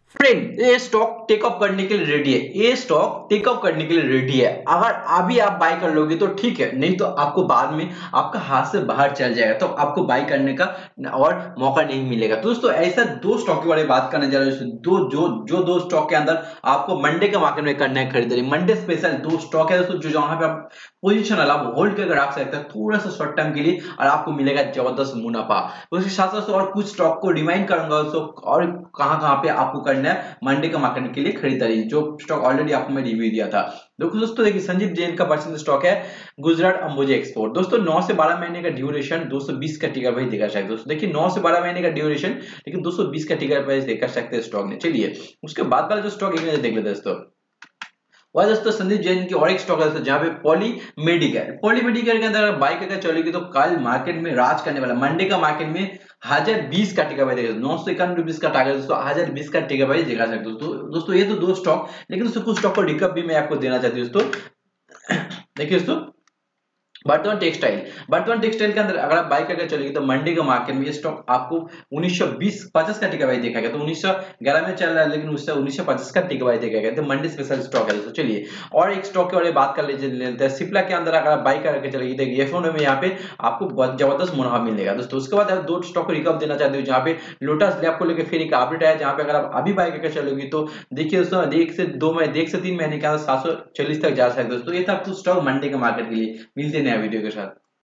Friend, ये stock take off करने के लिए रेडी है। ये स्टॉक टेक ऑफ करने के लिए रेडी है। अगर अभी आप बाय कर लोगे तो ठीक है, नहीं तो आपको बाद में आपका हाथ से बाहर चल जाएगा, तो आपको बाय करने का और मौका नहीं मिलेगा। तो दोस्तों ऐसा दो स्टॉक के बारे में बात करने जा रहे हैं। दो जो जो दो स्टॉक के अंदर आपको मंडे के मार्केट में करना है खरीदारी। मंडे स्पेशल दो स्टॉक है दोस्तों, जो जहां पे आप पोजीशन आप होल्ड करके रख सकते हैं थोड़ा सा शॉर्ट टर्म के लिए, और आपको मिलेगा जबरदस्त मुनाफा। उसके साथ साथ और कुछ स्टॉक को रिमाइंड करूंगा दोस्तों, और कहां कहां पे आपको करना है मंडे का मार्केट के लिए खरीदारी, जो स्टॉक ऑलरेडी आपको मैं रिव्यू दिया था। देखो दोस्तों, देखिए संजीव जैन का परसेंट स्टॉक है गुजरात अंबुजा एक्सपोर्ट। दोस्तों 9 से 12 महीने का ड्यूरेशन, 220 का टिकर प्राइस देखा सकते हैं। दोस्तों देखिए 9 से 12 महीने का ड्यूरेशन, लेकिन 220 का टिकर प्राइस देखा सकते हैं स्टॉक ने। चलिए उसके बाद वाला जो स्टॉक एक नजर देख लेते हैं दोस्तों। वह दोस्तों संदीप जैन की और एक स्टॉक है जहां पे पॉली मेडिकेयर के अंदर बाई करके चलेगी तो कल मार्केट में राज करने वाला। मंडे का मार्केट में 1020 का टिका भाई देखा, 991 का टारगेट दोस्तों, 1020 का टिका भाई देखा सकते हो। दोस्तों ये तो दो स्टॉक, लेकिन दोस्तों कुछ स्टॉक को रिकअप भी मैं आपको देना चाहती हूँ दोस्तों। देखिए दोस्तों, वर्तमान टेक्सटाइल के अंदर अगर आप बाय करके चलेगी तो मंडे के मार्केट में ये स्टॉक आपको 1920-50 का टिका भाई देखा गया। तो 1911 में चल रहा है, लेकिन उससे 1950 का टिका भाई देखा गया। तो मंडे स्पेशल स्टॉक है दोस्तों। चलिए और एक स्टॉक के बारे में बात कर लेते हैं। सिप्ला के अंदर अगर आप बाय करके चलेगी, देखिए F1 में यहाँ पे आपको बहुत जबरदस्त मुनाफा मिलेगा दोस्तों। उसके बाद आप दो स्टॉक को रिकअप देना चाहते हो, जहाँ पे लोटस लैब को लेकर फिर एक अपडेट है, जहाँ पे अगर आप अभी बाय करके चलोगी तो देखिए दोस्तों, एक से 3 महीने के अंदर 740 तक जा सकते हो दोस्तों। ये था कुछ स्टॉक मंडे के मार्केट के लिए। मिलते हैं नया वीडियो के साथ।